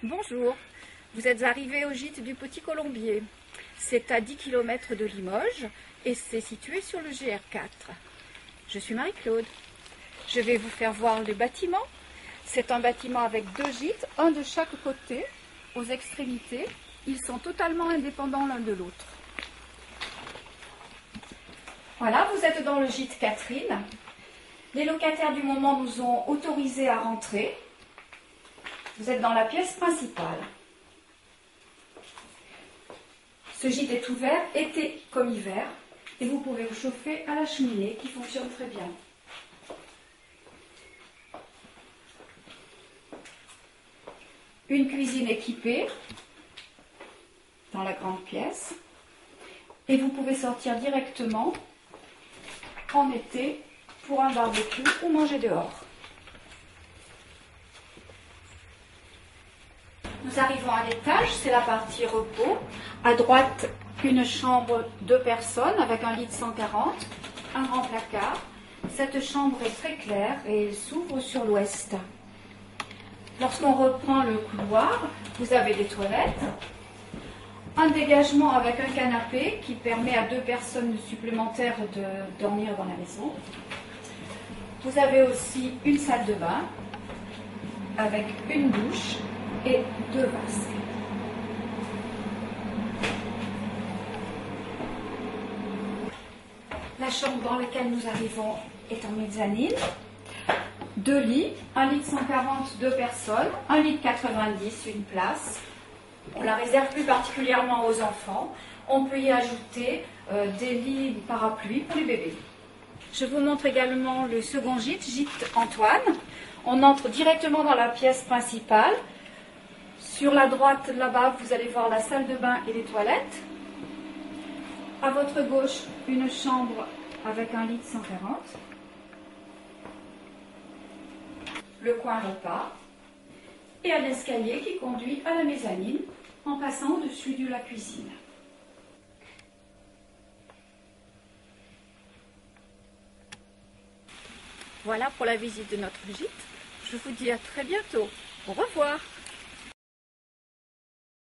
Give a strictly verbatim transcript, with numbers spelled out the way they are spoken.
Bonjour, vous êtes arrivé au gîte du Petit Colombier. C'est à dix kilomètres de Limoges et c'est situé sur le G R quatre. Je suis Marie-Claude. Je vais vous faire voir le bâtiment. C'est un bâtiment avec deux gîtes, un de chaque côté, aux extrémités. Ils sont totalement indépendants l'un de l'autre. Voilà, vous êtes dans le gîte Catherine. Les locataires du moment nous ont autorisés à rentrer. Vous êtes dans la pièce principale. Ce gîte est ouvert été comme hiver et vous pouvez vous chauffer à la cheminée qui fonctionne très bien. Une cuisine équipée dans la grande pièce et vous pouvez sortir directement en été pour un barbecue ou manger dehors. Nous arrivons à l'étage, c'est la partie repos. À droite, une chambre deux personnes avec un lit de cent quarante, un grand placard. Cette chambre est très claire et s'ouvre sur l'ouest. Lorsqu'on reprend le couloir, vous avez des toilettes, un dégagement avec un canapé qui permet à deux personnes supplémentaires de dormir dans la maison. Vous avez aussi une salle de bain avec une douche et deux vasques. La chambre dans laquelle nous arrivons est en mezzanine. Deux lits, un lit de cent quarante, deux personnes, un lit de quatre-vingt-dix, une place. On la réserve plus particulièrement aux enfants. On peut y ajouter euh, des lits parapluies pour les bébés. Je vous montre également le second gîte, gîte Antoine. On entre directement dans la pièce principale. Sur la droite, là-bas, vous allez voir la salle de bain et les toilettes. À votre gauche, une chambre avec un lit de cent quarante. Le coin repas. Et un escalier qui conduit à la mezzanine en passant au-dessus de la cuisine. Voilà pour la visite de notre gîte. Je vous dis à très bientôt. Au revoir.